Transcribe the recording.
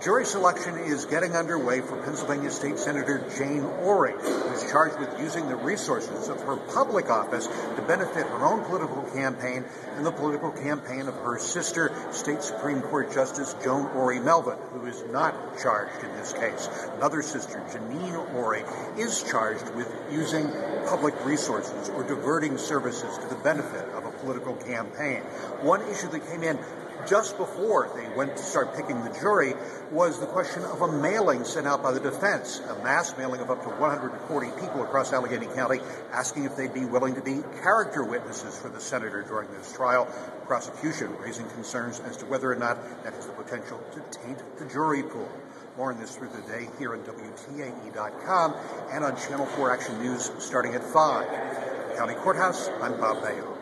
Jury selection is getting underway for Pennsylvania State Senator Jane Orie, who is charged with using the resources of her public office to benefit her own political campaign and the political campaign of her sister, State Supreme Court Justice Joan Orie Melvin, who is not charged in this case. Another sister, Janine Orie, is charged with using public resources or diverting services to the benefit of a political campaign. One issue that came in just before they went to start picking the jury was the question of a mailing sent out by the defense, a mass mailing of up to 140 people across Allegheny County asking if they'd be willing to be character witnesses for the senator during this trial. Prosecution raising concerns as to whether or not that has the potential to taint the jury pool. More on this through the day here on WTAE.com and on Channel 4 Action News starting at 5. County Courthouse, I'm Bob Mayo.